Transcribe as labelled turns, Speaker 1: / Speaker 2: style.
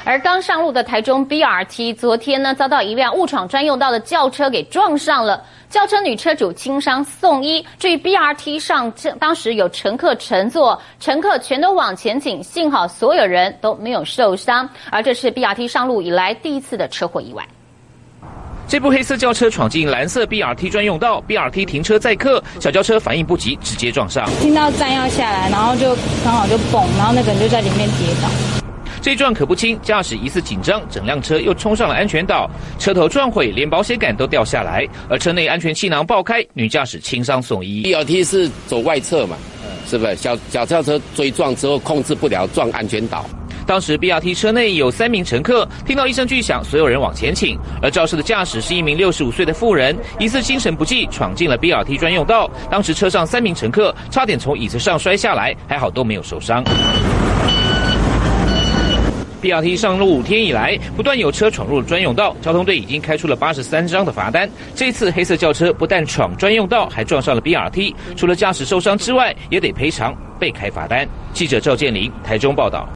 Speaker 1: 而刚上路的台中 BRT 昨天呢，遭到一辆误闯专用道的轿车给撞上了，轿车女车主轻伤送医。至于 BRT 上当时有乘客乘坐，乘客全都往前倾，幸好所有人都没有受伤。而这是 BRT 上路以来第一次的车祸意外。
Speaker 2: 这部黑色轿车闯进蓝色 BRT 专用道 ，BRT 停车载客，小轿车反应不及，直接撞上。
Speaker 3: 听到站要下来，然后就刚好就蹦，然后那个人就在里面跌倒。
Speaker 2: 这一撞可不轻，驾驶疑似紧张，整辆车又冲上了安全岛，车头撞毁，连保险杆都掉下来，而车内安全气囊爆开，女驾驶轻伤送医。
Speaker 4: BRT 是走外侧嘛，是不是？小轿车追撞之后控制不了，撞安全岛。
Speaker 2: 当时 BRT 车内有3名乘客，听到一声巨响，所有人往前倾。而肇事的驾驶是一名65岁的妇人，疑似精神不济，闯进了 BRT 专用道。当时车上3名乘客差点从椅子上摔下来，还好都没有受伤。BRT 上路5天以来，不断有车闯入专用道，交通队已经开出了83张的罚单。这次黑色轿车不但闯专用道，还撞上了 BRT， 除了驾驶受伤之外，也得赔偿，被开罚单。记者赵建林，台中报道。